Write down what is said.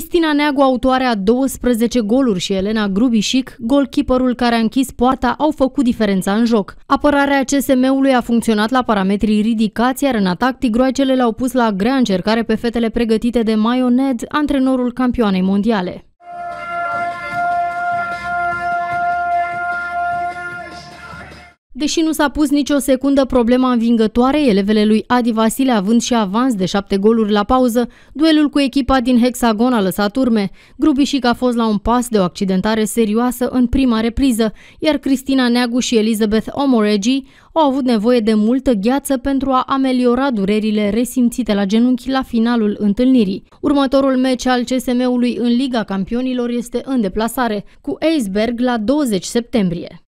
Cristina Neagu, autoarea 12 goluri, și Elena Grubișic, golkeeperul care a închis poarta, au făcut diferența în joc. Apărarea CSM-ului a funcționat la parametrii ridicați, iar în atac tigroaicele le-au pus la grea încercare pe fetele pregătite de Mayo Ned, antrenorul campioanei mondiale. Deși nu s-a pus nicio secundă problema învingătoare, elevele lui Adi Vasile având și avans de 7 goluri la pauză, duelul cu echipa din Hexagon a lăsat urme. Grubișic a fost la un pas de o accidentare serioasă în prima repriză, iar Cristina Neagu și Elizabeth Omoregi au avut nevoie de multă gheață pentru a ameliora durerile resimțite la genunchi la finalul întâlnirii. Următorul meci al CSM-ului în Liga Campionilor este în deplasare, cu Eisberg la 20 septembrie.